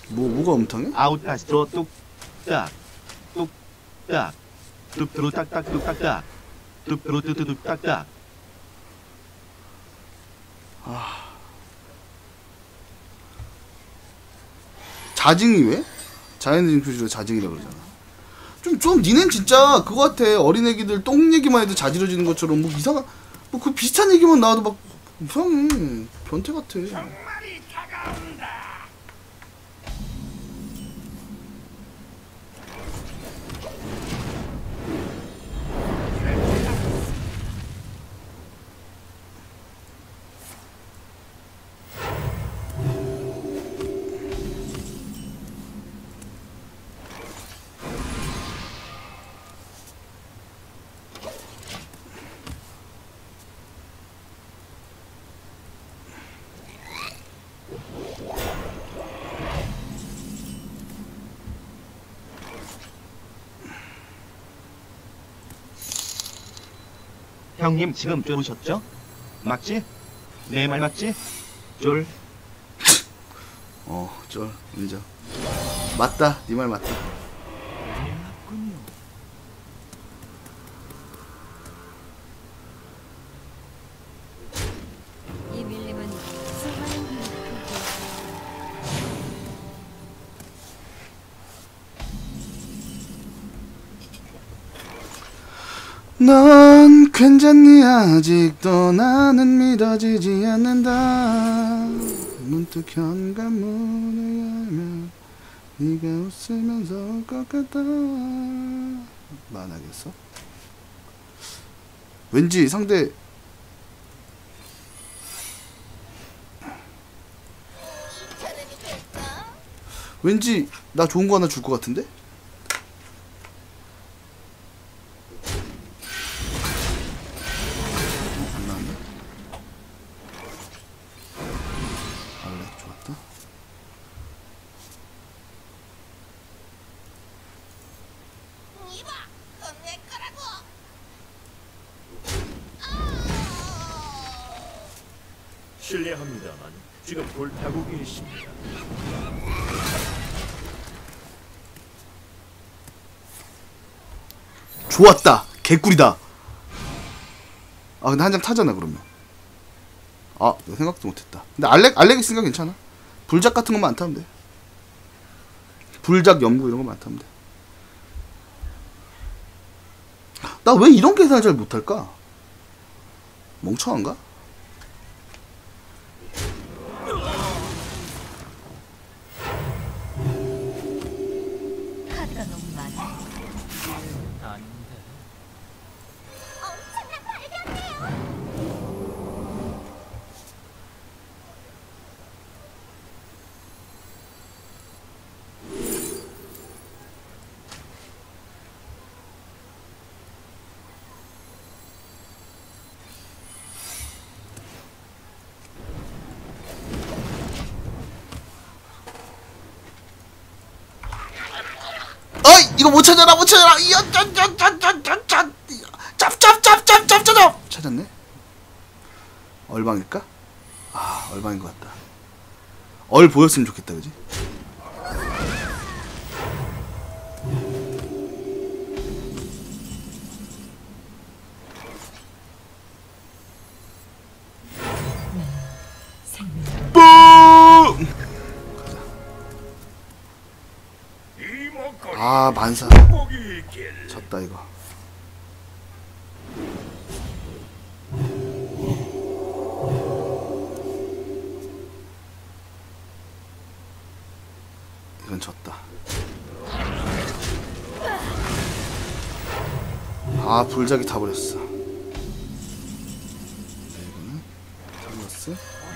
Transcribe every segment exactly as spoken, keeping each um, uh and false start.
뭐 뭐가 음탕해? 아웃카스트로 뚝딱 뚝딱 뚝뚜루 딱딱 뚝딱딱 뚝뚜루 뚜뚜뚜 딱딱. 아 자징이 왜? 자연인 표시로 자징이라 그러잖아. 좀 좀 니넨 진짜 그거 같아. 어린애기들 똥 얘기만 해도 자지러지는 것처럼 뭐 이상한 뭐 그 비슷한 얘기만 나와도 막 이상해. 변태 같아. 형님 지금 쫄으셨죠? 맞지? 내 말 맞지? 쫄. 어, 쫄 인정. 맞다. 네 말 맞다. 이 밀림은 수많은 힘을 넌 괜찮니? 아직도 나는 믿어지지 않는다. 문득 현관문을 열면 네가 웃으면서 올 것 같다. 만하겠어? 왠지 상대 왠지 나 좋은 거 하나 줄 것 같은데? 실례합니다만 지금 불타고 계십니다. 좋았다. 개꿀이다. 아 근데 한 장 타잖아 그러면. 아 이거 생각도 못했다. 근데 알렉 알렉 있으니까 괜찮아. 불작 같은 것만 안 타면 돼. 불작 연구 이런 것만 안 타면 돼. 나 왜 이런 계산을 잘 못할까? 멍청한가? 카드가 너무 많아. 아닌데. 엄청난 발견이에요. 어이 이거 못 찾아라 못 찾아라. 이야 짠짠짠짠짠짠 짭짭짭짭짭짭짭 찾았네. 얼방일까? 아 얼방인 것 같다. 얼 보였으면 좋겠다 그지? 뿜! 아 만사 졌다 이거. 이건 졌다. 아 불작이 다 버렸어. 이거는 탐러스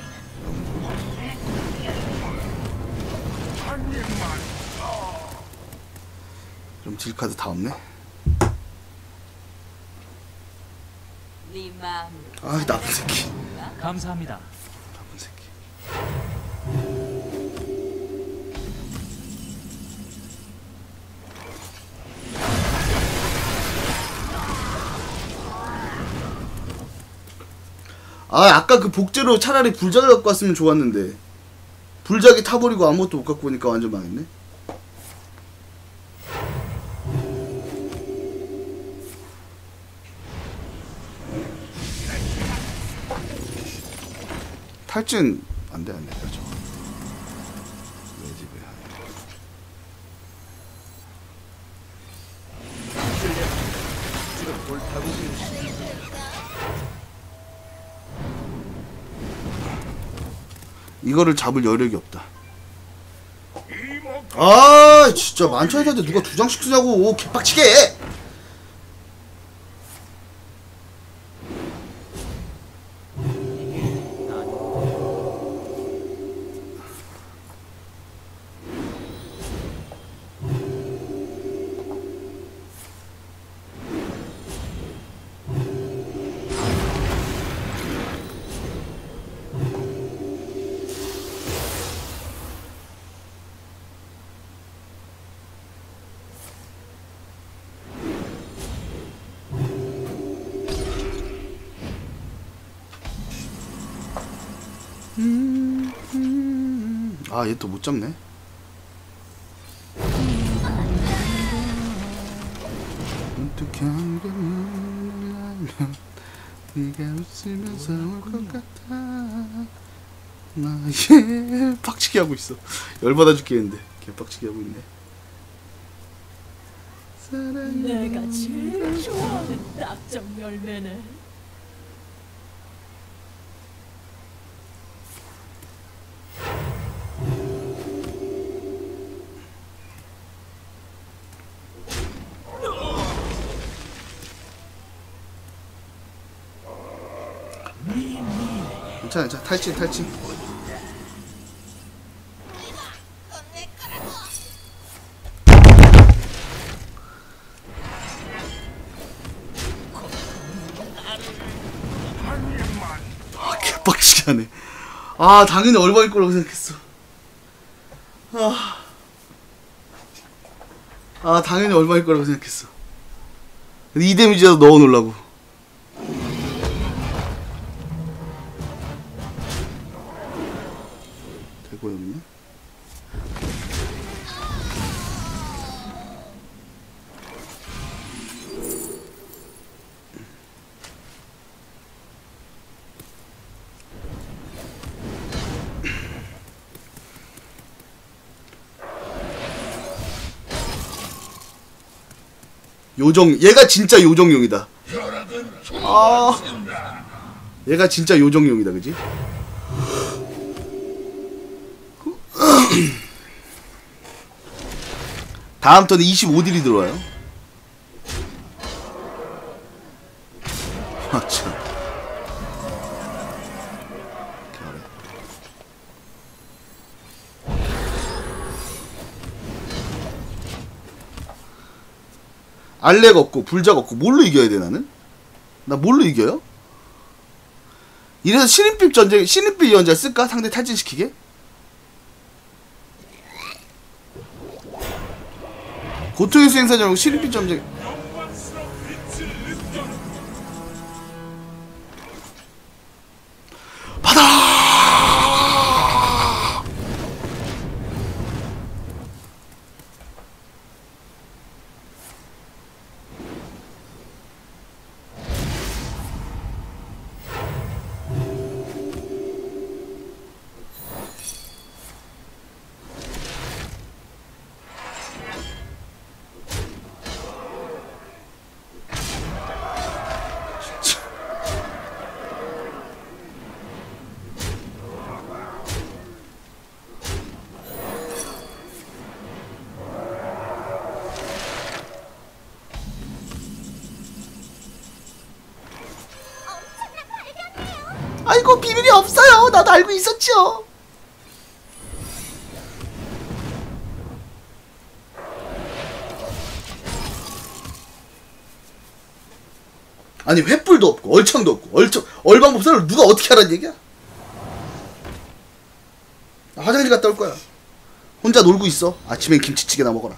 그럼 딜카드 다 없네. 아 나쁜 새끼. 감사합니다. 나쁜 새끼. 아 아까 그 복제로 차라리 불작을 갖고 왔으면 좋았는데. 불작이 타버리고 아무것도 못 갖고 오니까 완전 망했네. 탈진 안돼 안돼 그렇죠. 내 집에 지금 불타고 계십니다. 이거를 잡을 여력이 없다. 아 진짜 만천에서한테 누가 두 장씩 쓰냐고 개빡치게 해. 아, 얘 또 못 잡네. 어떻게 한겨면 네가 웃으면서 올 것 같아. 나얘 빡치게 하고 있어. 열받아 죽겠는데 개빡치게 하고 있네. 내가 제일 좋아하는 낙정 열매네. 괜찮아, 괜찮아. 탈진, 탈진. 아, 개빡치게 하네. 아, 당연히 얼마일 거라고 생각했어. 아, 아 당연히 얼마일 거라고 생각했어. 이 데미지라도 넣어 놓으려고. 되고요. 요정, 얘가 진짜 요정용이다. 아, 얘가 진짜 요정용이다, 그지? 다음 턴에 이십오 딜이 들어와요. 아, 참. 알렉 없고 불작 없고 뭘로 이겨야 돼 나는? 나 뭘로 이겨요? 이래서 신인빛 전쟁 신인빛 연자 쓸까? 상대 탈진시키게? 고통의 수행사지 말고 신인빛 전쟁. 받아! 아이고 비밀이 없어요. 나도 알고 있었죠. 아니 횃불도 없고 얼청도 없고 얼청 얼방법사를 누가 어떻게 하라는 얘기야? 나 화장실 갔다 올 거야. 혼자 놀고 있어. 아침엔 김치찌개나 먹어라.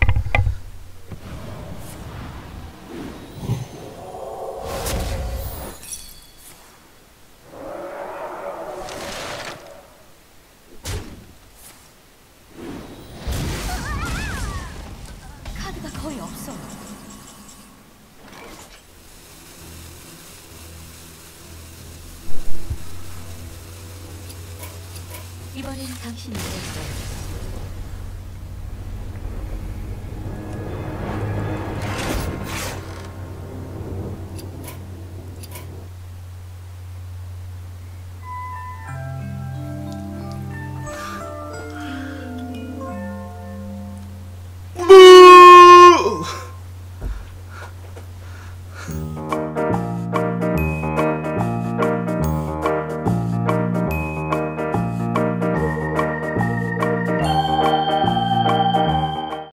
거의 없어요. 이번엔 당신이 됐어요.